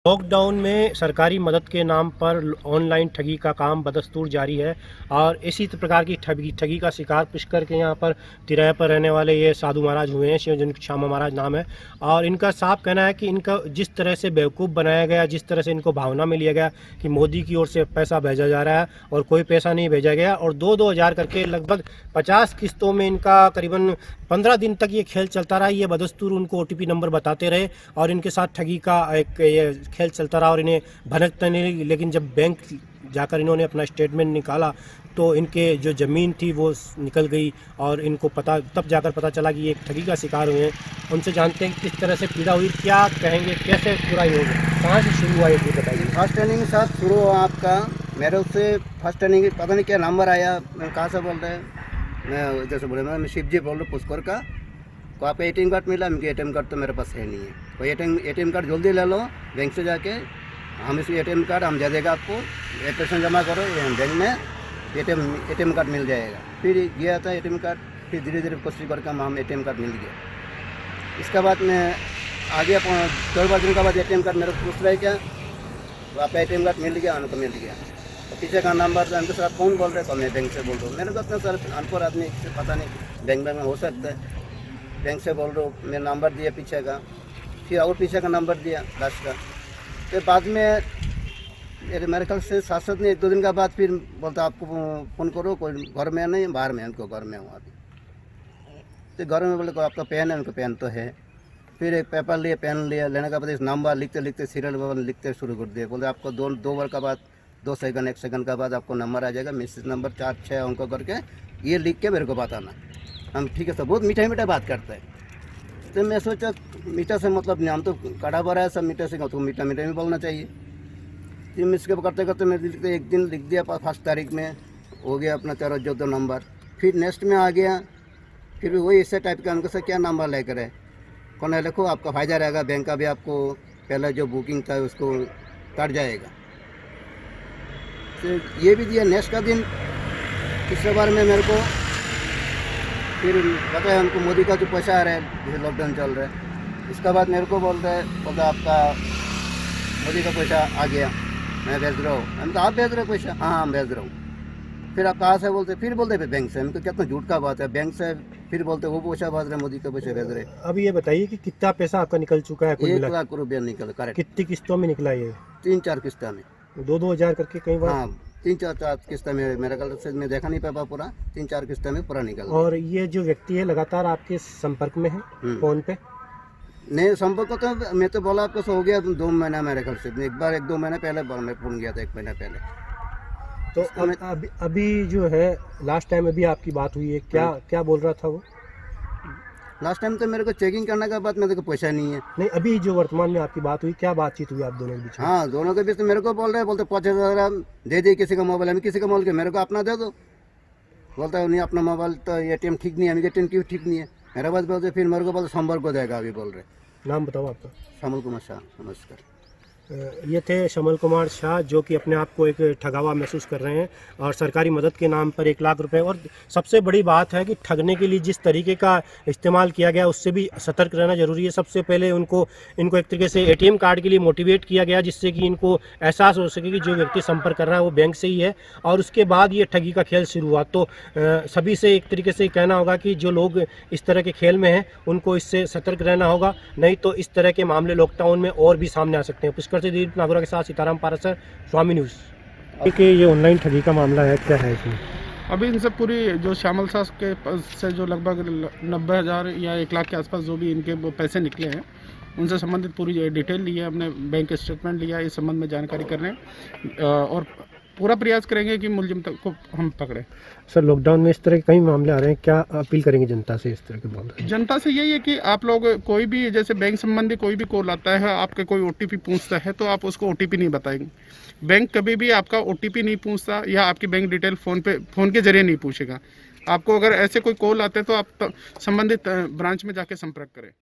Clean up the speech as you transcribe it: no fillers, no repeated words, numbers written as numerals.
Lockdown में सरकारी मदद के नाम पर ऑनलाइन ठगी का काम बदस्तूर जारी है और इसी प्रकार की ठगी का शिकार पुष्कर के यहाँ पर तिराहे पर रहने वाले ये साधु महाराज हुए हैं, जिनका श्यामा महाराज नाम है। और इनका साफ कहना है कि इनका जिस तरह से बेवकूफ़ बनाया गया, जिस तरह से इनको भावना में लिया गया कि मोदी की ओर से पैसा भेजा जा रहा है और कोई पैसा नहीं भेजा गया, और 2-2 हज़ार करके लगभग 50 किस्तों में इनका करीबन 15 दिन तक ये खेल चलता रहा। ये बदस्तूर उनको OTP नंबर बताते रहे और इनके साथ ठगी का एक ये खेल चलता रहा और इन्हें भनकता नहीं। लेकिन जब बैंक जाकर इन्होंने अपना स्टेटमेंट निकाला तो इनके जो ज़मीन थी वो निकल गई और इनको तब जाकर पता चला कि ये एक ठगी का शिकार हुए हैं। उनसे जानते हैं कि किस तरह से पीड़ा हुई, क्या कहेंगे, कैसे पूरा ही होगा, कहाँ से शुरू हुआ ये बताइए। फर्स्ट ट्रेनिंग के साथ शुरू हुआ आपका। मेरे उससे फर्स्ट ट्रेनिंग पता नहीं क्या नंबर आया, मैं कहाँ से बोल रहे हैं, मैं जैसे बोले मैं शिवजी बोल रहा हूँ पुष्कर का। तो आपका ATM कार्ड मिला, मुझे ATM कार्ड तो मेरे पास है नहीं है, तो ATM कार्ड जल्दी ले लो बैंक से जाके, हम इसलिए ATM कार्ड हम दे देगा आपको, एप्लीकेशन जमा करो बैंक में, ATM कार्ड मिल जाएगा। फिर गया था ATM कार्ड, फिर धीरे धीरे कोशिश करके हम ATM कार्ड मिल गया। इसके बाद मैं आ गया 2 दिन के बाद ATM कार्ड मेरे को पूछ रहा है क्या, तो आपका ATM कार्ड मिल गया, उनको मिल गया। तो पीछे का नंबर था, उनके साथ कौन बोल रहे, तो मैं बैंक से बोल रहा हूँ। मेरे को अपना सर अनपढ़ आदमी पता नहीं बैंक में हो सकता है, बैंक से बोल रहा हूँ। मैं नंबर दिया पीछे का, फिर और पीछे का नंबर दिया लास्ट का। फिर बाद में मेरे ख्याल से 7-7 दिन 1-2 दिन का बाद फिर बोलता आपको फ़ोन करो, कोई घर में नहीं, बाहर में, उनको घर में हूँ अभी। तो घर में बोले को आपका पेन है, उनको पेन तो है। फिर एक पेपर लिया, पेन लिया, लेने के बाद इस नंबर लिखते लिखते सीरियल नंबर लिखते शुरू कर दिए। बोले आपको 2 बार का बाद 2 सेकंड 1 सेकंड का बाद आपको नंबर आ जाएगा, मैसेज नंबर 4-6 अंक करके ये लिख के मेरे को बताना। हम ठीक है सर, बहुत मीठा मीठा बात करते हैं। तो मैं सोचा मीठा से मतलब नहीं, हम तो कड़ा भरा है सब मीठा से, तो मीठा मीठा में बोलना चाहिए। फिर मैं इसके करते करते मैं एक दिन लिख दिया 1 तारीख में, हो गया अपना 13-14 नंबर। फिर नेक्स्ट में आ गया, फिर भी वही इसे टाइप का, उनको से क्या नंबर लेकर है, कौन है लिखो, आपका फ़ायदा रहेगा, बैंक का भी आपको पहले जो बुकिंग था उसको कट जाएगा। तो ये भी दिया। नेक्स्ट का दिन तीसरे बार में मेरे को फिर बताया हमको मोदी का जो पैसा आ रहा है, जैसे लॉकडाउन चल रहा है। इसके बाद मेरे को बोल रहे हैं, बोलता आपका मोदी का पैसा आ गया, मैं भेज रहा हूँ। हम तो आप भेज रहे हो पैसा? हाँ हम भेज रहा हूँ। फिर आप कहाँ से बोलते, फिर बोलते बैंक से। हमको कितना झूठ का बात है, बैंक से फिर बोलते वो पैसा भेज रहे, मोदी का पैसा भेज रहे। अब ये बताइए कि कितना पैसा आपका निकल चुका है? 1 लाख रुपया निकल करेक्ट। कितनी किस्तों में निकला ये? 3-4 किस्ता में, 2-2 हज़ार करके कई बार। हाँ 3-4 किस्ता में, मेरा गलत से मैं देखा नहीं पाया पूरा, 3-4 किस्ता में पूरा निकल। और ये जो व्यक्ति है लगातार आपके संपर्क में है फोन पे? नहीं संपर्क तो मैं तो बोला आपको हो गया 2 महीना मेरे ख्याल से, एक बार 1-2 महीने पहले मैं फोन किया था, 1 महीना पहले। तो अभी जो है लास्ट टाइम अभी आपकी बात हुई है, क्या बोल रहा था वो? लास्ट टाइम तो मेरे को चेकिंग करने के बाद मेरे को पैसा नहीं है। नहीं, अभी जो वर्तमान में आपकी बात हुई, क्या बातचीत हुई आप दोनों के बीच में? हाँ दोनों के बीच में मेरे को बोल रहे, बोलते 50,000 दे दी किसी का मोबाइल, हमें किसी का मोबाइल के मेरे को अपना दे दो। बोलता है नहीं अपना मोबाइल तो ATM ठीक नहीं है, हमें ATM क्यों ठीक नहीं है, मेरे पास बोलते। फिर मेरे को बोलते सोमवार को देगा, अभी बोल रहे। नाम बताओ आपका? श्यामल कुमार शाह, नमस्कार। ये थे श्यामल कुमार शाह, जो कि अपने आप को एक ठगावा महसूस कर रहे हैं और सरकारी मदद के नाम पर 1 लाख रुपए। और सबसे बड़ी बात है कि ठगने के लिए जिस तरीके का इस्तेमाल किया गया उससे भी सतर्क रहना जरूरी है। सबसे पहले इनको एक तरीके से ATM कार्ड के लिए मोटिवेट किया गया, जिससे कि इनको एहसास हो सके कि जो व्यक्ति संपर्क कर रहा है वो बैंक से ही है, और उसके बाद ये ठगी का खेल शुरू हुआ। तो सभी से एक तरीके से कहना होगा कि जो लोग इस तरह के खेल में हैं उनको इससे सतर्क रहना होगा, नहीं तो इस तरह के मामले लॉकडाउन में और भी सामने आ सकते हैं। पुष्कर से दीप नागौरा के साथ सीताराम पारासर, स्वामी न्यूज़। कि ये ऑनलाइन ठगी का मामला है, क्या है इसमें? अभी इनसे पूरी जो श्यामल साह के पास से जो लगभग 90,000 या 1 लाख के आसपास जो भी इनके वो पैसे निकले हैं, उनसे संबंधित पूरी डिटेल ली है, हमने बैंक स्टेटमेंट लिया, इस संबंध में जानकारी कर रहे हैं और पूरा प्रयास करेंगे कि मुलजिम को हम पकड़ें। सर लॉकडाउन में इस तरह के कई मामले आ रहे हैं, क्या अपील करेंगे जनता से इस तरह के मामले? जनता से यही है कि आप लोग कोई भी जैसे बैंक संबंधी कोई भी कॉल आता है, आपके कोई OTP पूछता है तो आप उसको OTP नहीं बताएंगे। बैंक कभी भी आपका OTP नहीं पूछता या आपकी बैंक डिटेल फ़ोन के जरिए नहीं पूछेगा। आपको अगर ऐसे कोई कॉल आते हैं तो आप संबंधित ब्रांच में जाके संपर्क करें।